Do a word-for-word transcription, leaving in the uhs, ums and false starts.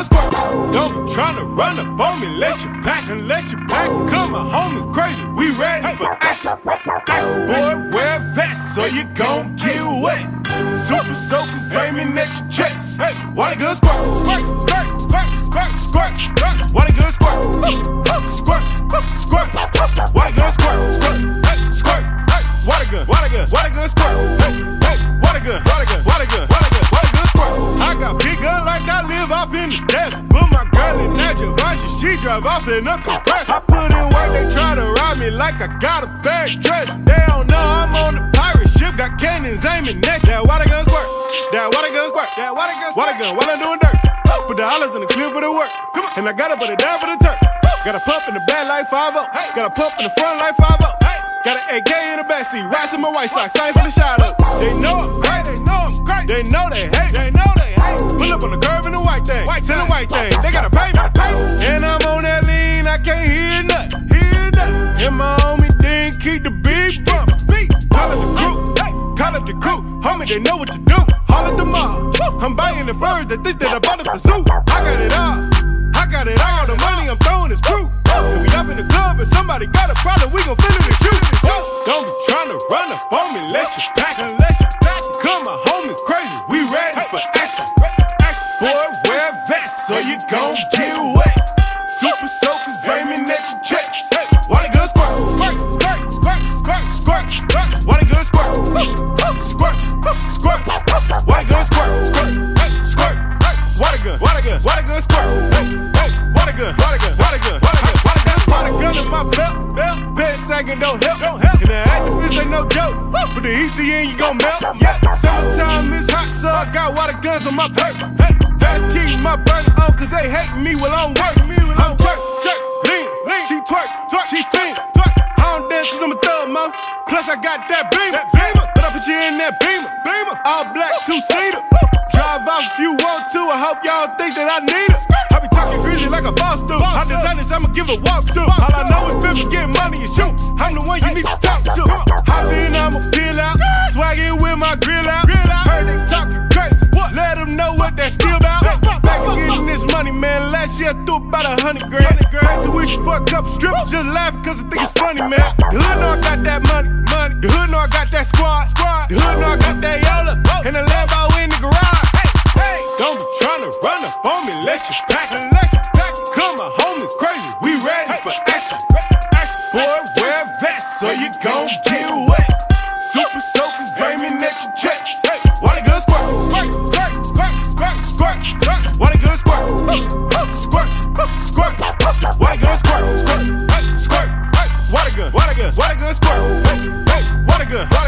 good squirt. Don't be tryna run up on me unless you pack, unless you pack. Cause my homies crazy, we ready for action. Action. Boy, wear a vest so you gon' get wet. Super soakers aiming at your chest. Hey, what a good squirt, squirt, squirt, squirt, squirt, squirt, squirt. What a good squirt, squirt, squirt. What a good squirt, squirt, hey, squirt. What a good, what a good, what a good squirt. Hey, hey, what a good, what a good, what a good, what a good, what a good squirt. I got big gun like I live off in the desert. Put my girl in that Givenchy, she drive off in a compressor. I put in work, they try to rob me like I got a bad treasure. They don't know I'm on the pirate ship, got cannons aiming next. That water gun squirt, that water gun squirt, that water gun squirt. Water gun while I'm doing dirt. Put the hollers in the clip for the work. Come on, and I gotta put it down for the turf. Got a pump in the back like five oh. Got a pump in the front like five oh. Got an A K in the backseat, rats in my white socks, I ain't finna shot up. They know I'm great, they know I'm great. They know they hate, they know they hate. Pull up on the curb in the white thing, white in the white thing. They gotta pay me, pay me. And I'm on that lean, I can't hear nothing, hear nothing. And my homie didn't keep the beat bumpin'. Call it the crew, call it the crew. Homie, they know what to do. Haul at the mall, I'm buying the furs, they think that I bought it for zoo. I got it all, I got it all. The money I'm throwing is proof. And we up in the club and somebody got a problem, we gon' feel it and shoot. Don't be tryna run up on me unless you pack, unless you pack. Cause my homies crazy, we ready for action. Boy, wear a vest so you gon' get wet. Super soakers aiming at your chest. What a good squirt, squirt, squirt, squirt, squirt, squirt. What a good squirt, squirt, squirt. What a good squirt, squirt, squirt. What a good, what a good, what a good squirt. What a good, what a good, what a good, what a good, what a good. What a gun in my belt, belt, bed sagging don't help, don't help. And the activist ain't no joke. Put the E T in, you gon' melt. Yeah, summertime is hot, so I got water guns on my purse. Hey, gotta keep my burner on, cause they hate me while I'm working. Me while I'm work, jerk, lean, lean. She twerk, twerk, she fiend, twerk. I don't dance cause I'm a thug, mo. Plus I got that beamer, beamer. But I put you in that beamer, beamer. All black, two-seater. Drive off if you want to, I hope y'all think that I need it. I be talking greasy like a boss do. I design this, I'ma give a walkthrough. All I know is pimp, get money and shoot. I'm the one you need to talk to. Hop in, I'ma peel out. Swaggin' with my grill out. Heard they talking crazy. Let them know what that still about. Back to getting this money, man. Last year I threw about a hundred grand. Tuition for a couple strippers. Just laughing cause I think it's funny, man. The hood know I got that money, money. The hood know I got that squad, squad. The hood know I got that Yola. And the Lambo in the garage. Hey, don't be tryna run up on me unless you pack, unless you pack. Cause my homies crazy, we ready for action. Boy, wear a vest so you gon' get wet. Super soakers aiming at your chest. What a good squirt, squirt, squirt, squirt, squirt, squirt. What a good squirt, squirt, squirt. What a good squirt, squirt, squirt. What a good, what a good, what a good squirt. What a good.